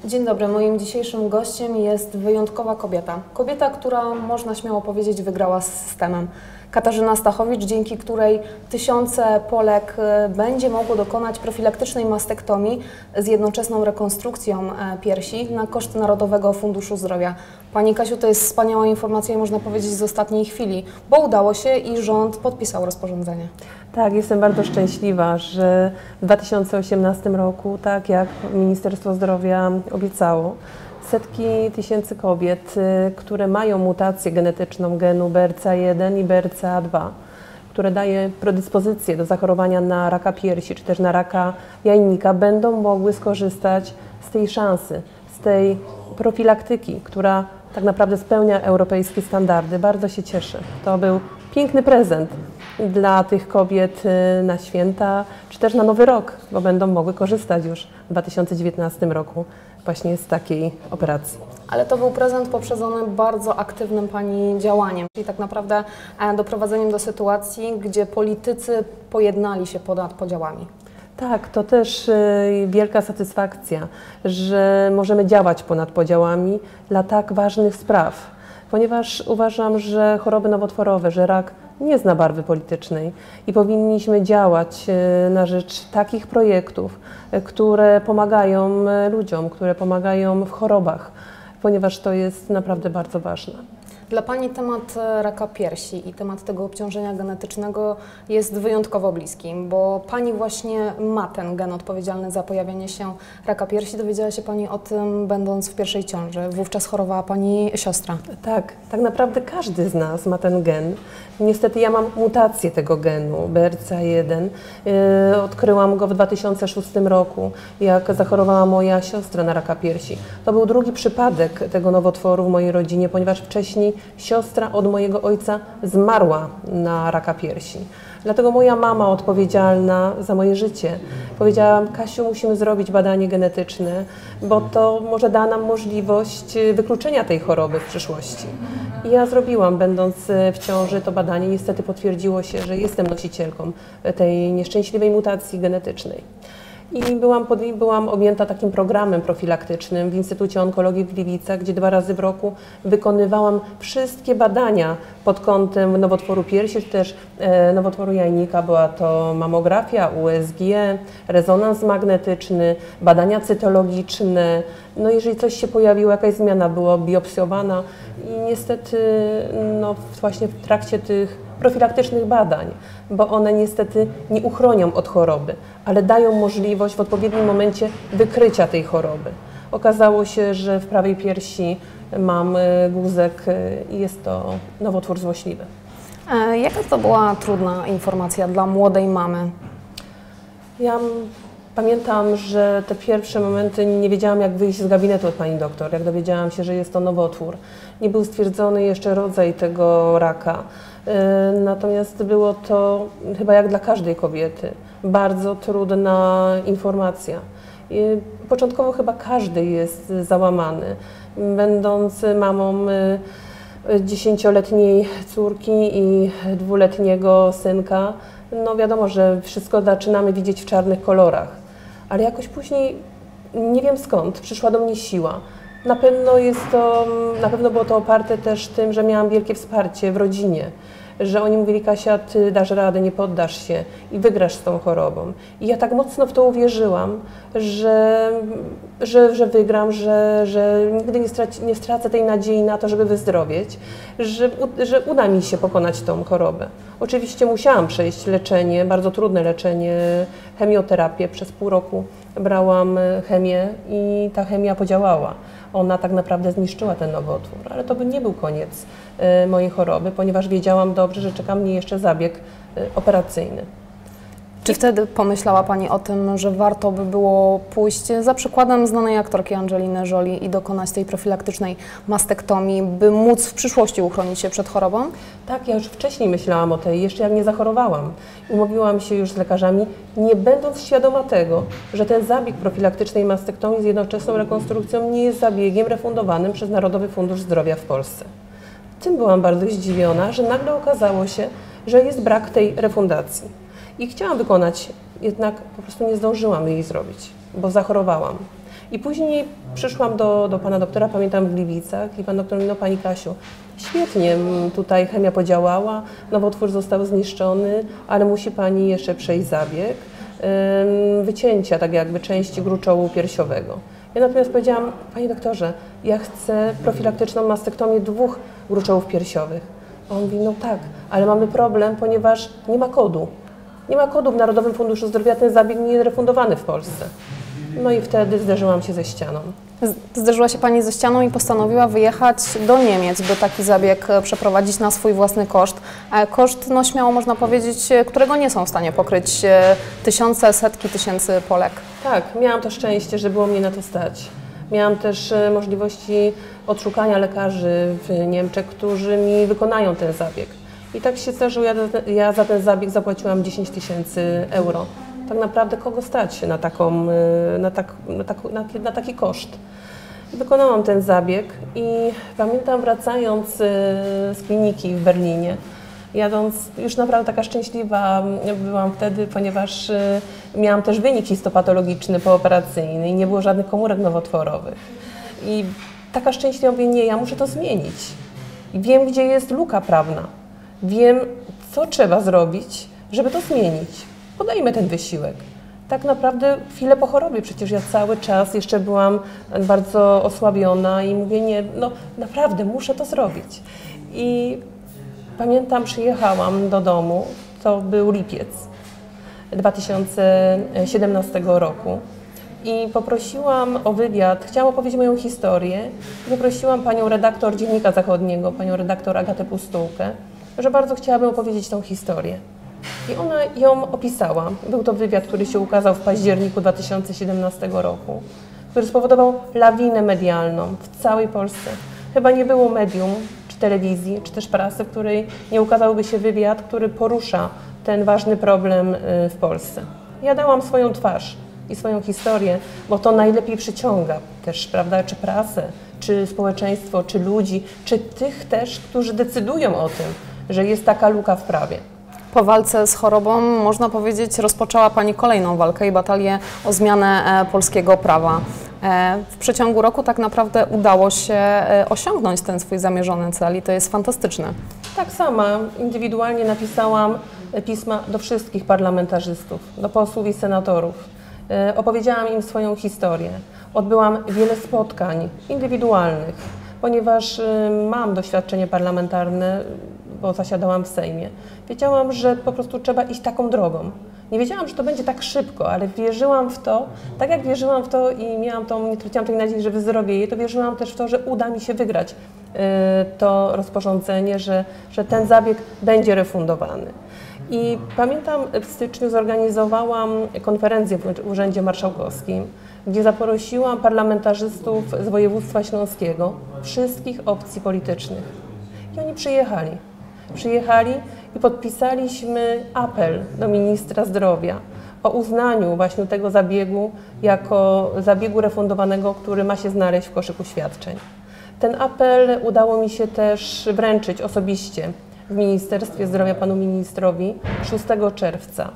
Dzień dobry, moim dzisiejszym gościem jest wyjątkowa kobieta. Kobieta, która można śmiało powiedzieć wygrała z systemem. Katarzyna Stachowicz, dzięki której tysiące Polek będzie mogło dokonać profilaktycznej mastektomii z jednoczesną rekonstrukcją piersi na koszt Narodowego Funduszu Zdrowia. Pani Kasiu, to jest wspaniała informacja i można powiedzieć z ostatniej chwili, bo udało się i rząd podpisał rozporządzenie. Tak, jestem bardzo szczęśliwa, że w 2018 roku, tak jak Ministerstwo Zdrowia obiecało, setki tysięcy kobiet, które mają mutację genetyczną genu BRCA1 i BRCA2, które daje predyspozycję do zachorowania na raka piersi czy też na raka jajnika, będą mogły skorzystać z tej szansy, z tej profilaktyki, która tak naprawdę spełnia europejskie standardy. Bardzo się cieszę. To był piękny prezent dla tych kobiet na święta, czy też na Nowy Rok, bo będą mogły korzystać już w 2019 roku właśnie z takiej operacji. Ale to był prezent poprzedzony bardzo aktywnym Pani działaniem, czyli tak naprawdę doprowadzeniem do sytuacji, gdzie politycy pojednali się ponad podziałami. Tak, to też wielka satysfakcja, że możemy działać ponad podziałami dla tak ważnych spraw, ponieważ uważam, że choroby nowotworowe, że rak nie zna barwy politycznej i powinniśmy działać na rzecz takich projektów, które pomagają ludziom, które pomagają w chorobach, ponieważ to jest naprawdę bardzo ważne. Dla Pani temat raka piersi i temat tego obciążenia genetycznego jest wyjątkowo bliski, bo Pani właśnie ma ten gen odpowiedzialny za pojawianie się raka piersi. Dowiedziała się Pani o tym, będąc w pierwszej ciąży. Wówczas chorowała Pani siostra. Tak, tak naprawdę każdy z nas ma ten gen. Niestety ja mam mutację tego genu, BRCA1. Odkryłam go w 2006 roku, jak zachorowała moja siostra na raka piersi. To był drugi przypadek tego nowotworu w mojej rodzinie, ponieważ wcześniej siostra od mojego ojca zmarła na raka piersi. Dlatego moja mama, odpowiedzialna za moje życie, powiedziała: Kasiu, musimy zrobić badanie genetyczne, bo to może da nam możliwość wykluczenia tej choroby w przyszłości. I ja zrobiłam, będąc w ciąży, to badanie. Niestety potwierdziło się, że jestem nosicielką tej nieszczęśliwej mutacji genetycznej. I byłam objęta takim programem profilaktycznym w Instytucie Onkologii w Gliwicach, gdzie 2 razy w roku wykonywałam wszystkie badania pod kątem nowotworu piersi, czy też nowotworu jajnika. Była to mamografia, USG, rezonans magnetyczny, badania cytologiczne. No jeżeli coś się pojawiło, jakaś zmiana, była biopsjowana i niestety właśnie w trakcie tych profilaktycznych badań, bo one niestety nie uchronią od choroby, ale dają możliwość w odpowiednim momencie wykrycia tej choroby. Okazało się, że w prawej piersi mam guzek i jest to nowotwór złośliwy. Jaka to była trudna informacja dla młodej mamy? Ja pamiętam, że te pierwsze momenty nie wiedziałam, jak wyjść z gabinetu od pani doktor, jak dowiedziałam się, że jest to nowotwór. Nie był stwierdzony jeszcze rodzaj tego raka. Natomiast było to chyba jak dla każdej kobiety bardzo trudna informacja. Początkowo chyba każdy jest załamany. Będąc mamą 10-letniej córki i 2-letniego synka, no wiadomo, że wszystko zaczynamy widzieć w czarnych kolorach. Ale jakoś później, nie wiem skąd, przyszła do mnie siła. Na pewno było to oparte też tym, że miałam wielkie wsparcie w rodzinie, że oni mówili: Kasia, ty dasz radę, nie poddasz się i wygrasz z tą chorobą. I ja tak mocno w to uwierzyłam, że wygram, że nigdy nie stracę tej nadziei na to, żeby wyzdrowieć, że uda mi się pokonać tą chorobę. Oczywiście musiałam przejść leczenie, bardzo trudne leczenie, chemioterapię. Przez pół roku brałam chemię i ta chemia podziałała. Ona tak naprawdę zniszczyła ten nowotwór, ale to by nie był koniec mojej choroby, ponieważ wiedziałam dobrze, że czeka mnie jeszcze zabieg operacyjny. Czy wtedy pomyślała Pani o tym, że warto by było pójść za przykładem znanej aktorki Angeliny Jolie i dokonać tej profilaktycznej mastektomii, by móc w przyszłości uchronić się przed chorobą? Tak, ja już wcześniej myślałam o tej, jeszcze jak nie zachorowałam. Umówiłam się już z lekarzami, nie będąc świadoma tego, że ten zabieg profilaktycznej mastektomii z jednoczesną rekonstrukcją nie jest zabiegiem refundowanym przez Narodowy Fundusz Zdrowia w Polsce. Tym byłam bardzo zdziwiona, że nagle okazało się, że jest brak tej refundacji. I chciałam wykonać, jednak po prostu nie zdążyłam jej zrobić, bo zachorowałam. I później przyszłam do pana doktora, pamiętam w Gliwicach, i pan doktor mówi, no pani Kasiu, świetnie, tutaj chemia podziałała, nowotwór został zniszczony, ale musi pani jeszcze przejść zabieg wycięcia tak jakby części gruczołu piersiowego. Ja natomiast powiedziałam, panie doktorze, ja chcę profilaktyczną mastektomię 2 gruczołów piersiowych. A on mówi, no tak, ale mamy problem, ponieważ nie ma kodu. Nie ma kodu w Narodowym Funduszu Zdrowia, ten zabieg nie jest refundowany w Polsce. No i wtedy zderzyłam się ze ścianą. Zderzyła się pani ze ścianą i postanowiła wyjechać do Niemiec, by taki zabieg przeprowadzić na swój własny koszt. Koszt, no śmiało można powiedzieć, którego nie są w stanie pokryć tysiące, setki tysięcy Polek. Tak, miałam to szczęście, że było mnie na to stać. Miałam też możliwości odszukania lekarzy w Niemczech, którzy mi wykonają ten zabieg. I tak się zdarzyło, ja za ten zabieg zapłaciłam 10 000 euro. Tak naprawdę kogo stać na taki koszt. Wykonałam ten zabieg i pamiętam, wracając z kliniki w Berlinie, jadąc, już naprawdę taka szczęśliwa byłam wtedy, ponieważ miałam też wynik histopatologiczny pooperacyjny i nie było żadnych komórek nowotworowych. I taka szczęśliwa, mówię, nie, ja muszę to zmienić. I wiem, gdzie jest luka prawna. Wiem, co trzeba zrobić, żeby to zmienić. Podejmę ten wysiłek. Tak naprawdę chwilę po chorobie, przecież ja cały czas jeszcze byłam bardzo osłabiona i mówię, nie, no naprawdę muszę to zrobić. I pamiętam, przyjechałam do domu, to był lipiec 2017 roku i poprosiłam o wywiad, chciałam opowiedzieć moją historię i poprosiłam panią redaktor Dziennika Zachodniego, panią redaktor Agatę Pustułkę, że bardzo chciałabym opowiedzieć tą historię. I ona ją opisała. Był to wywiad, który się ukazał w październiku 2017 roku, który spowodował lawinę medialną w całej Polsce. Chyba nie było medium, czy telewizji, czy też prasy, w której nie ukazałby się wywiad, który porusza ten ważny problem w Polsce. Ja dałam swoją twarz i swoją historię, bo to najlepiej przyciąga też, prawda, czy prasę, czy społeczeństwo, czy ludzi, czy tych też, którzy decydują o tym, że jest taka luka w prawie. Po walce z chorobą, można powiedzieć, rozpoczęła pani kolejną walkę i batalię o zmianę polskiego prawa. W przeciągu roku tak naprawdę udało się osiągnąć ten swój zamierzony cel i to jest fantastyczne. Tak sama indywidualnie napisałam pisma do wszystkich parlamentarzystów, do posłów i senatorów. Opowiedziałam im swoją historię. Odbyłam wiele spotkań indywidualnych, ponieważ mam doświadczenie parlamentarne, bo zasiadałam w Sejmie. Wiedziałam, że po prostu trzeba iść taką drogą. Nie wiedziałam, że to będzie tak szybko, ale wierzyłam w to, tak jak wierzyłam w to i nie traciłam tej nadziei, że wyzdrowieję, to wierzyłam też w to, że uda mi się wygrać to rozporządzenie, że ten zabieg będzie refundowany. I pamiętam, w styczniu zorganizowałam konferencję w Urzędzie Marszałkowskim, gdzie zaprosiłam parlamentarzystów z województwa śląskiego, wszystkich opcji politycznych. I oni przyjechali i podpisaliśmy apel do ministra zdrowia o uznaniu właśnie tego zabiegu jako zabiegu refundowanego, który ma się znaleźć w koszyku świadczeń. Ten apel udało mi się też wręczyć osobiście w Ministerstwie Zdrowia panu ministrowi 6 czerwca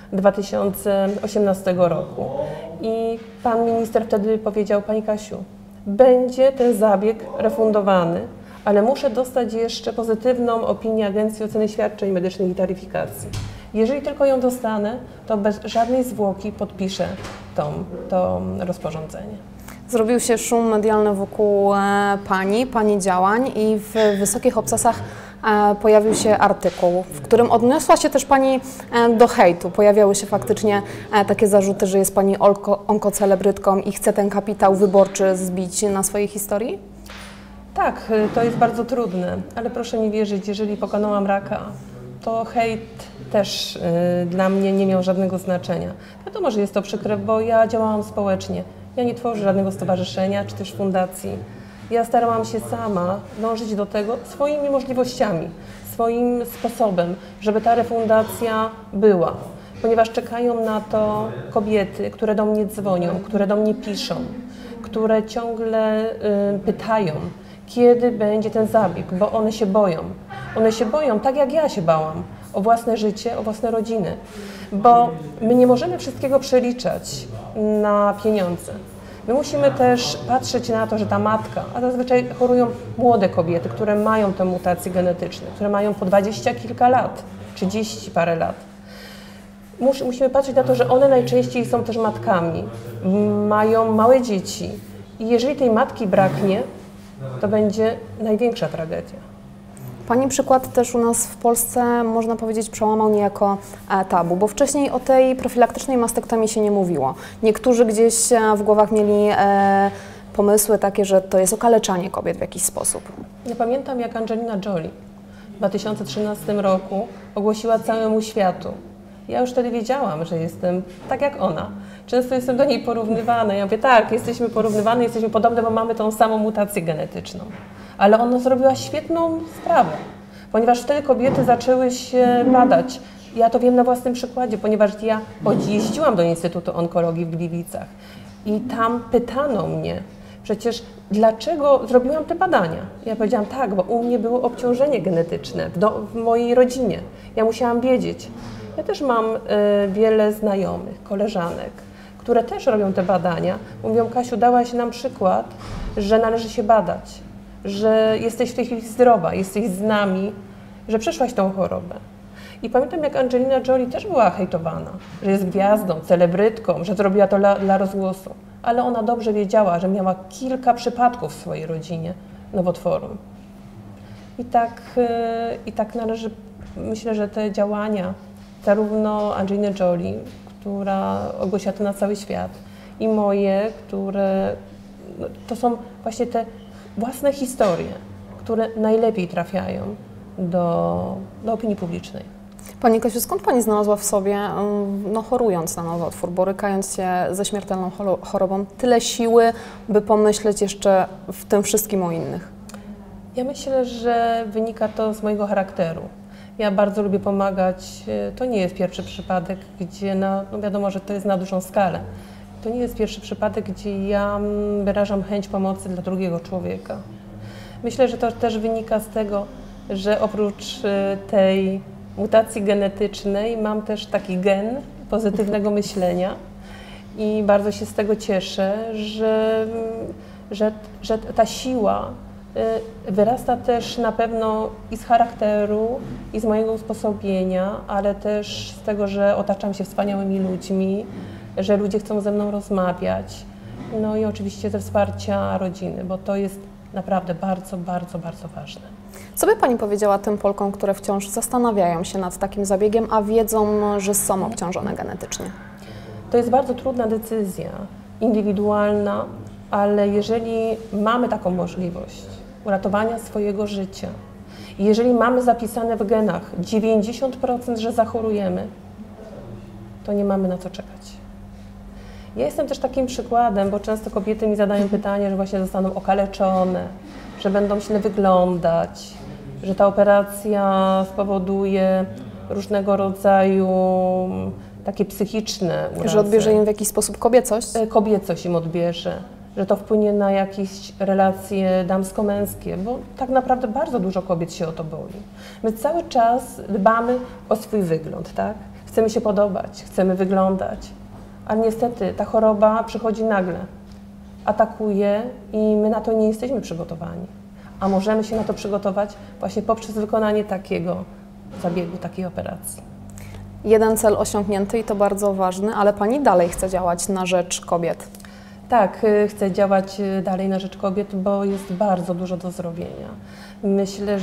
2018 roku. I pan minister wtedy powiedział, pani Kasiu, będzie ten zabieg refundowany, ale muszę dostać jeszcze pozytywną opinię Agencji Oceny Świadczeń Medycznych i Taryfikacji. Jeżeli tylko ją dostanę, to bez żadnej zwłoki podpiszę to rozporządzenie. Zrobił się szum medialny wokół pani działań i w wysokich obcasach pojawił się artykuł, w którym odniosła się też pani do hejtu. Pojawiały się faktycznie takie zarzuty, że jest pani onkocelebrytką i chce ten kapitał wyborczy zbić na swojej historii? Tak, to jest bardzo trudne, ale proszę mi wierzyć, jeżeli pokonałam raka, to hejt też dla mnie nie miał żadnego znaczenia. Wiadomo, że jest to przykre, bo ja działałam społecznie. Ja nie tworzę żadnego stowarzyszenia czy też fundacji. Ja starałam się sama dążyć do tego swoimi możliwościami, swoim sposobem, żeby ta refundacja była. Ponieważ czekają na to kobiety, które do mnie dzwonią, które do mnie piszą, które ciągle pytają, kiedy będzie ten zabieg, bo one się boją. One się boją, tak jak ja się bałam, o własne życie, o własne rodziny. Bo my nie możemy wszystkiego przeliczać na pieniądze. My musimy też patrzeć na to, że ta matka, a zazwyczaj chorują młode kobiety, które mają te mutacje genetyczne, które mają po 20 kilka lat, 30 parę lat. Musimy patrzeć na to, że one najczęściej są też matkami, mają małe dzieci i jeżeli tej matki braknie, to będzie największa tragedia. Pani przykład też u nas w Polsce, można powiedzieć, przełamał niejako tabu, bo wcześniej o tej profilaktycznej mastektomii się nie mówiło. Niektórzy gdzieś w głowach mieli pomysły takie, że to jest okaleczanie kobiet w jakiś sposób. Ja pamiętam, jak Angelina Jolie w 2013 roku ogłosiła całemu światu. Ja już wtedy wiedziałam, że jestem tak jak ona. Często jestem do niej porównywana. Ja mówię, tak, jesteśmy porównywane, jesteśmy podobne, bo mamy tą samą mutację genetyczną. Ale ona zrobiła świetną sprawę, ponieważ wtedy kobiety zaczęły się badać. Ja to wiem na własnym przykładzie, ponieważ ja jeździłam do Instytutu Onkologii w Gliwicach i tam pytano mnie, przecież dlaczego zrobiłam te badania? Ja powiedziałam, tak, bo u mnie było obciążenie genetyczne w mojej rodzinie. Ja musiałam wiedzieć. Ja też mam wiele znajomych, koleżanek, które też robią te badania. Mówią, Kasiu, dałaś nam przykład, że należy się badać, że jesteś w tej chwili zdrowa, jesteś z nami, że przeszłaś tą chorobę. I pamiętam, jak Angelina Jolie też była hejtowana, że jest gwiazdą, celebrytką, że zrobiła to dla rozgłosu. Ale ona dobrze wiedziała, że miała kilka przypadków w swojej rodzinie nowotworu. I tak należy, myślę, że te działania, zarówno Angeliny Jolie, która ogłosiła to na cały świat, i moje, które to są właśnie te własne historie, które najlepiej trafiają do opinii publicznej. Pani Kasiu, skąd Pani znalazła w sobie, chorując na nowotwór, borykając się ze śmiertelną chorobą, tyle siły, by pomyśleć jeszcze w tym wszystkim o innych? Ja myślę, że wynika to z mojego charakteru. Ja bardzo lubię pomagać. To nie jest pierwszy przypadek, gdzie wiadomo, że to jest na dużą skalę. To nie jest pierwszy przypadek, gdzie ja wyrażam chęć pomocy dla drugiego człowieka. Myślę, że to też wynika z tego, że oprócz tej mutacji genetycznej mam też taki gen pozytywnego myślenia i bardzo się z tego cieszę, że ta siła wyrasta też na pewno i z charakteru, i z mojego usposobienia, ale też z tego, że otaczam się wspaniałymi ludźmi, że ludzie chcą ze mną rozmawiać, no i oczywiście ze wsparcia rodziny, bo to jest naprawdę bardzo, bardzo, bardzo ważne. Co by Pani powiedziała tym Polkom, które wciąż zastanawiają się nad takim zabiegiem, a wiedzą, że są obciążone genetycznie? To jest bardzo trudna decyzja, indywidualna, ale jeżeli mamy taką możliwość uratowania swojego życia i jeżeli mamy zapisane w genach 90%, że zachorujemy, to nie mamy na co czekać. Ja jestem też takim przykładem, bo często kobiety mi zadają pytanie, że właśnie zostaną okaleczone, że będą źle wyglądać, że ta operacja spowoduje różnego rodzaju takie psychiczne urazy. Że odbierze im w jakiś sposób kobiecość? Kobiecość im odbierze, że to wpłynie na jakieś relacje damsko-męskie, bo tak naprawdę bardzo dużo kobiet się o to boi. My cały czas dbamy o swój wygląd, tak? Chcemy się podobać, chcemy wyglądać, ale niestety ta choroba przychodzi nagle, atakuje i my na to nie jesteśmy przygotowani. A możemy się na to przygotować właśnie poprzez wykonanie takiego zabiegu, takiej operacji. Jeden cel osiągnięty i to bardzo ważny, ale Pani dalej chce działać na rzecz kobiet. Tak, chcę działać dalej na rzecz kobiet, bo jest bardzo dużo do zrobienia. Myślę,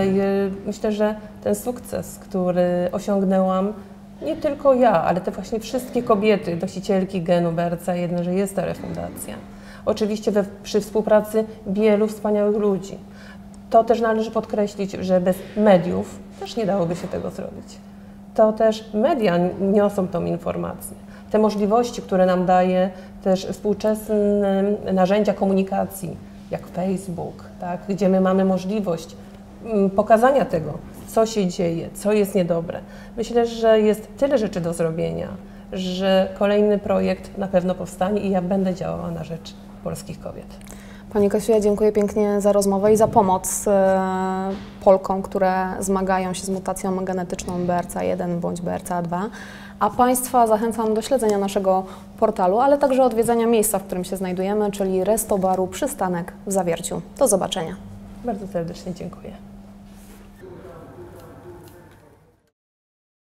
że ten sukces, który osiągnęłam, nie tylko ja, ale te właśnie wszystkie kobiety, nosicielki genu BRCA1, że jest ta refundacja. Oczywiście przy współpracy wielu wspaniałych ludzi. To też należy podkreślić, że bez mediów też nie dałoby się tego zrobić. To też media niosą tą informację. Te możliwości, które nam daje też współczesne narzędzia komunikacji, jak Facebook, tak, gdzie my mamy możliwość pokazania tego, co się dzieje, co jest niedobre. Myślę, że jest tyle rzeczy do zrobienia, że kolejny projekt na pewno powstanie i ja będę działała na rzecz polskich kobiet. Pani Kasiu, ja dziękuję pięknie za rozmowę i za pomoc Polkom, które zmagają się z mutacją genetyczną BRCA1 bądź BRCA2. A Państwa zachęcam do śledzenia naszego portalu, ale także odwiedzania miejsca, w którym się znajdujemy, czyli Restobaru Przystanek w Zawierciu. Do zobaczenia. Bardzo serdecznie dziękuję.